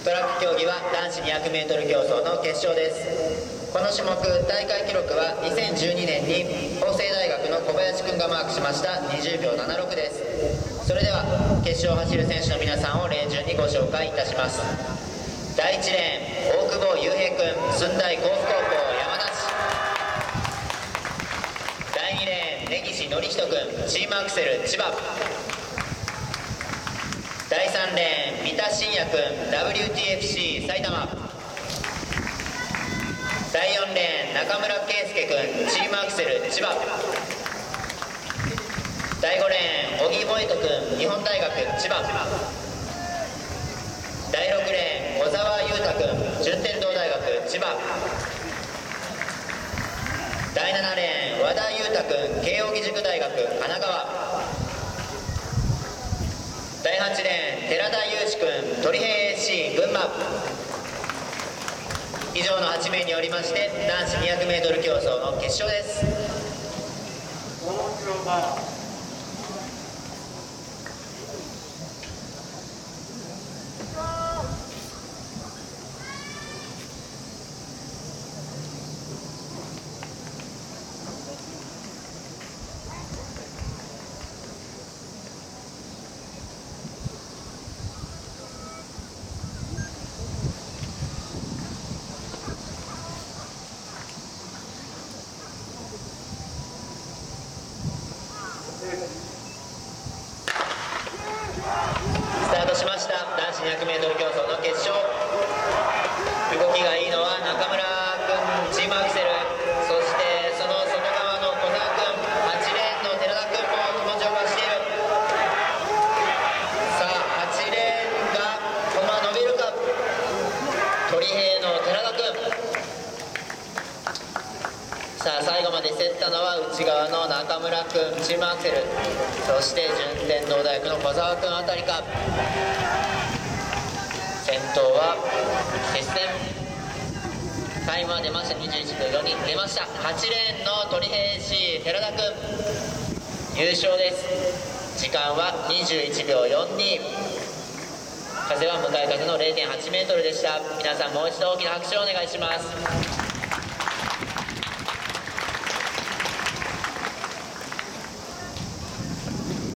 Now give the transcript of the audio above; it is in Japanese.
トラック競技は男子 200m 競争の決勝です。この種目大会記録は2012年に法政大学の小林くんがマークしました20秒76です。それでは決勝を走る選手の皆さんを例順にご紹介いたします。第1レーン大久保雄平くん、駿台甲府高校山梨。第2レーン根岸典人くん、チームアクセル千葉。第3レーン三田信也くん、 WTFC 埼玉。第4レーン中村圭介くん、チームアクセル千葉。第5レーン小木萌人くん、日本大学千葉。第6レーン小沢優太くん、順天堂大学千葉。第7レーン和田優太くん、慶應義塾大学神奈川。第8レーン寺田祐志くん、鳥平 AC 群馬。以上の8名によりまして男子 200m 競争の決勝です。スタートしました。男子 200m 競争の決勝。動きがいいのは中村君、チームアクセル。そしてその外側の小沢君、8レーンの寺田君も気持ちを貸している。さあ8レーンが駒伸びるか。鳥平の寺田君。さあ最後まで競ったのは内側の中村君、チームアクセル。そして順天堂大学の小沢君あたりか。先頭は接戦。タイムは出ました。21秒42出ました。8レーンの鳥平 AC 寺田君優勝です。時間は21秒42。風は向かい風の 0.8 メートルでした。皆さんもう一度大きな拍手をお願いします。